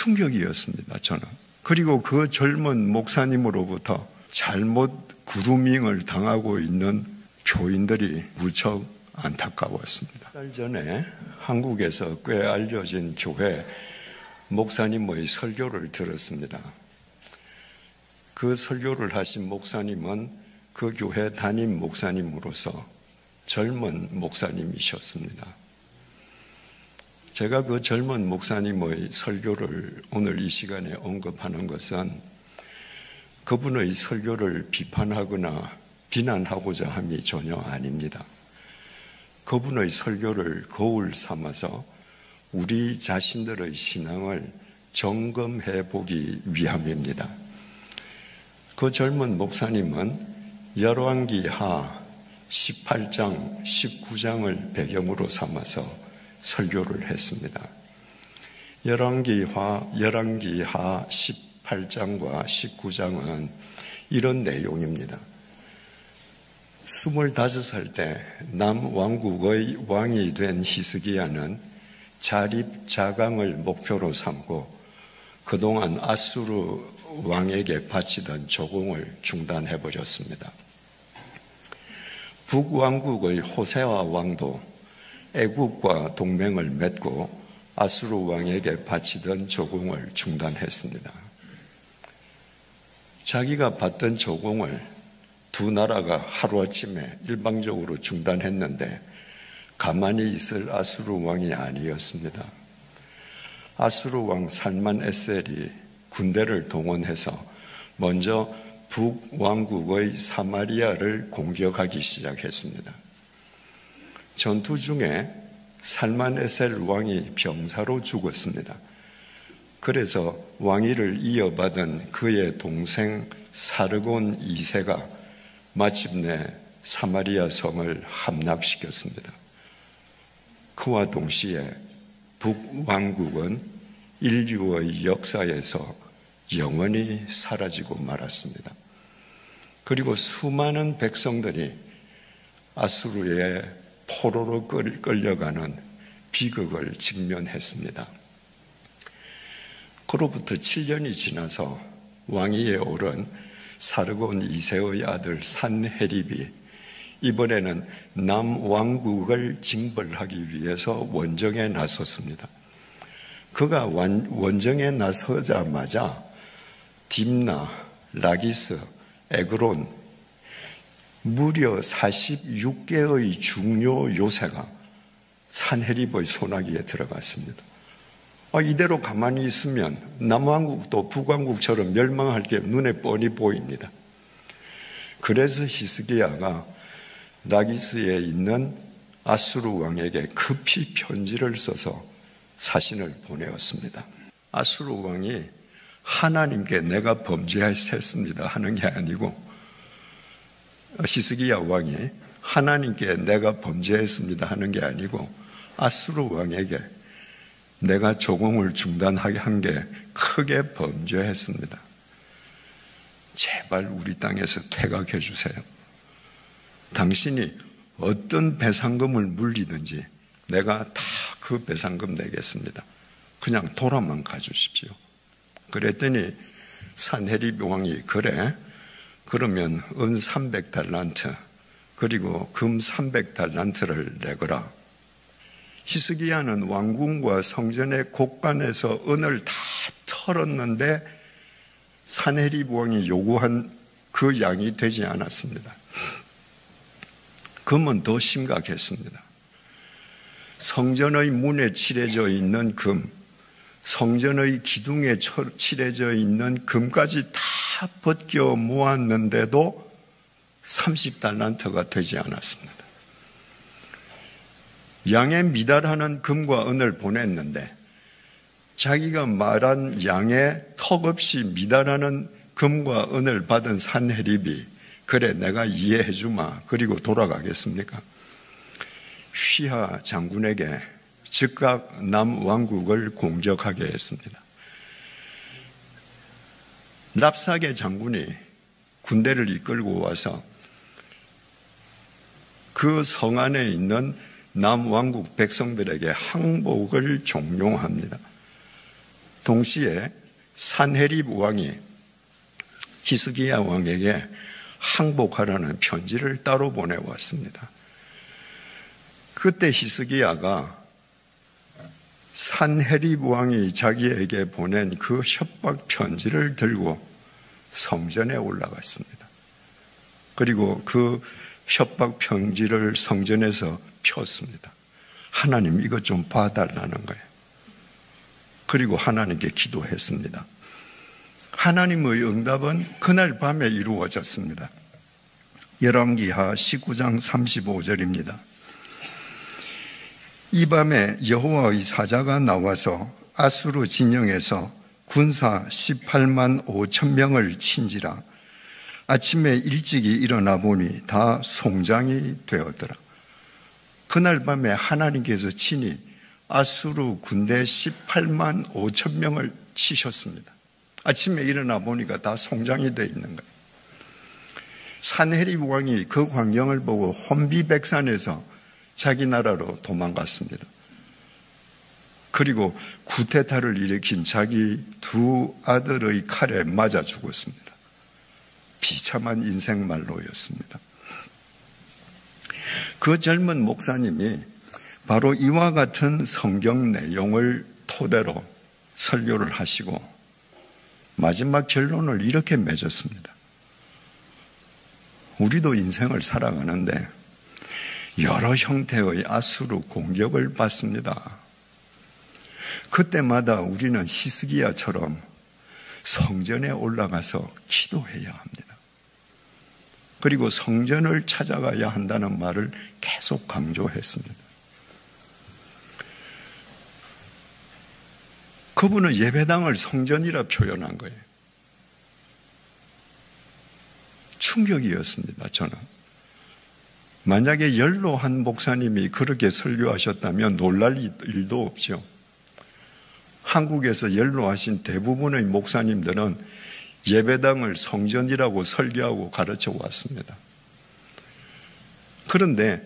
충격이었습니다, 저는. 그리고 그 젊은 목사님으로부터 잘못 그루밍을 당하고 있는 교인들이 무척 안타까웠습니다. 몇 달 전에 한국에서 꽤 알려진 교회 목사님의 설교를 들었습니다. 그 설교를 하신 목사님은 그 교회 담임 목사님으로서 젊은 목사님이셨습니다. 제가 그 젊은 목사님의 설교를 오늘 이 시간에 언급하는 것은 그분의 설교를 비판하거나 비난하고자 함이 전혀 아닙니다. 그분의 설교를 거울 삼아서 우리 자신들의 신앙을 점검해 보기 위함입니다. 그 젊은 목사님은 열왕기하 18장, 19장을 배경으로 삼아서 설교를 했습니다. 열왕기하 18장과 19장은 이런 내용입니다. 25살 때 남왕국의 왕이 된 히스기야는 자립자강을 목표로 삼고 그동안 아수르 왕에게 바치던 조공을 중단해버렸습니다. 북왕국의 호세아 왕도 애국과 동맹을 맺고 아수르 왕에게 바치던 조공을 중단했습니다. 자기가 받던 조공을 두 나라가 하루아침에 일방적으로 중단했는데 가만히 있을 아수르 왕이 아니었습니다. 아수르 왕 살만 에셀이 군대를 동원해서 먼저 북왕국의 사마리아를 공격하기 시작했습니다. 전투 중에 살만 에셀 왕이 병사로 죽었습니다. 그래서 왕위를 이어받은 그의 동생 사르곤 2세가 마침내 사마리아 성을 함락시켰습니다. 그와 동시에 북왕국은 인류의 역사에서 영원히 사라지고 말았습니다. 그리고 수많은 백성들이 아수르의 포로로 끌려가는 비극을 직면했습니다. 그로부터 7년이 지나서 왕위에 오른 사르곤 2세의 아들 산헤립이 이번에는 남왕국을 징벌하기 위해서 원정에 나섰습니다. 그가 원정에 나서자마자 딥나, 라기스, 에그론 무려 46개의 중요 요새가 산헤립의 소나기에 들어갔습니다. 이대로 가만히 있으면 남왕국도 북왕국처럼 멸망할 게 눈에 뻔히 보입니다. 그래서 히스기야가 라기스에 있는 아수르 왕에게 급히 편지를 써서 사신을 보내었습니다. 아수르 왕이 하나님께 내가 범죄했습니다 하는 게 아니고 히스기야 왕이 하나님께 내가 범죄했습니다 하는 게 아니고 아수르 왕에게 내가 조공을 중단하게 한 게 크게 범죄했습니다. 제발 우리 땅에서 퇴각해 주세요. 당신이 어떤 배상금을 물리든지 내가 다 그 배상금 내겠습니다. 그냥 돌아만 가주십시오. 그랬더니 산헤립 왕이 그래? 그러면 은 300달란트 그리고 금 300달란트를 내거라. 히스기야는 왕궁과 성전의 곳간에서 은을 다 털었는데 산헤립 왕이 요구한 그 양이 되지 않았습니다. 금은 더 심각했습니다. 성전의 문에 칠해져 있는 금, 성전의 기둥에 칠해져 있는 금까지 다 벗겨 모았는데도 30달란트가 되지 않았습니다. 양에 미달하는 금과 은을 보냈는데 자기가 말한 양에 턱없이 미달하는 금과 은을 받은 산헤립이 그래 내가 이해해 주마 그리고 돌아가겠습니까? 휘하 장군에게 즉각 남왕국을 공격하게 했습니다. 랍사게 장군이 군대를 이끌고 와서 그 성 안에 있는 남왕국 백성들에게 항복을 종용합니다. 동시에 산헤립 왕이 히스기야 왕에게 항복하라는 편지를 따로 보내왔습니다. 그때 히스기야가 산헤립 왕이 자기에게 보낸 그 협박 편지를 들고 성전에 올라갔습니다. 그리고 그 협박 편지를 성전에서 폈습니다. 하나님 이것 좀 봐달라는 거예요. 그리고 하나님께 기도했습니다. 하나님의 응답은 그날 밤에 이루어졌습니다. 열왕기하 19장 35절입니다. 이 밤에 여호와의 사자가 나와서 아수르 진영에서 군사 18만 5천 명을 친지라. 아침에 일찍이 일어나 보니 다 송장이 되었더라. 그날 밤에 하나님께서 친히 아수르 군대 18만 5천 명을 치셨습니다. 아침에 일어나 보니까 다 송장이 되어 있는 거예요. 산헤립 왕이 그 광경을 보고 혼비백산에서 자기 나라로 도망갔습니다. 그리고 쿠데타를 일으킨 자기 두 아들의 칼에 맞아 죽었습니다. 비참한 인생 말로였습니다. 그 젊은 목사님이 바로 이와 같은 성경 내용을 토대로 설교를 하시고 마지막 결론을 이렇게 맺었습니다. 우리도 인생을 살아가는데 여러 형태의 아수르 공격을 받습니다. 그때마다 우리는 히스기야처럼 성전에 올라가서 기도해야 합니다. 그리고 성전을 찾아가야 한다는 말을 계속 강조했습니다. 그분은 예배당을 성전이라 표현한 거예요. 충격이었습니다, 저는. 만약에 연로한 목사님이 그렇게 설교하셨다면 놀랄 일도 없죠. 한국에서 연로하신 대부분의 목사님들은 예배당을 성전이라고 설교하고 가르쳐 왔습니다. 그런데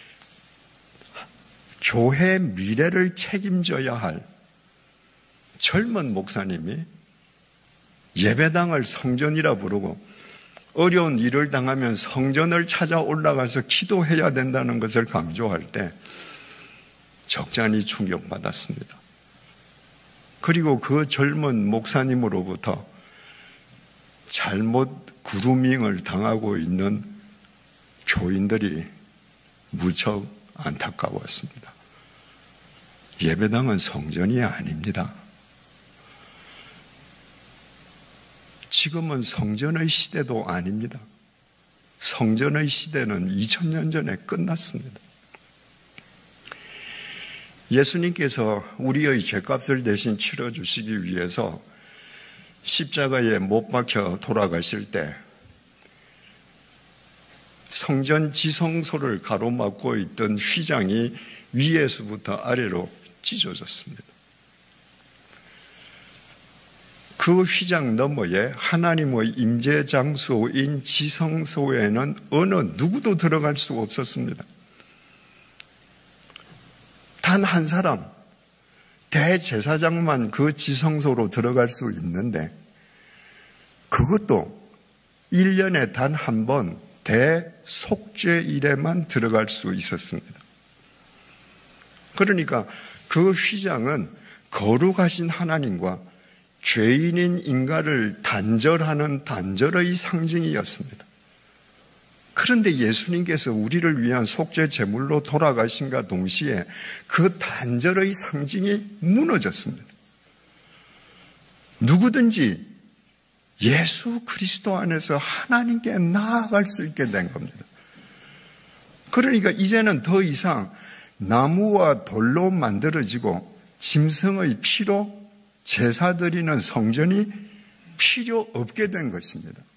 교회 미래를 책임져야 할 젊은 목사님이 예배당을 성전이라 부르고 어려운 일을 당하면 성전을 찾아 올라가서 기도해야 된다는 것을 강조할 때 적잖이 충격받았습니다. 그리고 그 젊은 목사님으로부터 잘못 그루밍을 당하고 있는 교인들이 무척 안타까웠습니다. 예배당은 성전이 아닙니다. 지금은 성전의 시대도 아닙니다. 성전의 시대는 2000년 전에 끝났습니다. 예수님께서 우리의 죄값을 대신 치러주시기 위해서 십자가에 못 박혀 돌아가실 때 성전 지성소를 가로막고 있던 휘장이 위에서부터 아래로 찢어졌습니다. 그 휘장 너머에 하나님의 임재 장소인 지성소에는 어느 누구도 들어갈 수가 없었습니다. 단 한 사람, 대제사장만 그 지성소로 들어갈 수 있는데 그것도 1년에 단 한 번 대속죄일에만 들어갈 수 있었습니다. 그러니까 그 휘장은 거룩하신 하나님과 죄인인 인간을 단절하는 단절의 상징이었습니다. 그런데 예수님께서 우리를 위한 속죄 제물로 돌아가신과 동시에 그 단절의 상징이 무너졌습니다. 누구든지 예수 그리스도 안에서 하나님께 나아갈 수 있게 된 겁니다. 그러니까 이제는 더 이상 나무와 돌로 만들어지고 짐승의 피로 제사 드리는 성전이 필요 없게 된 것입니다.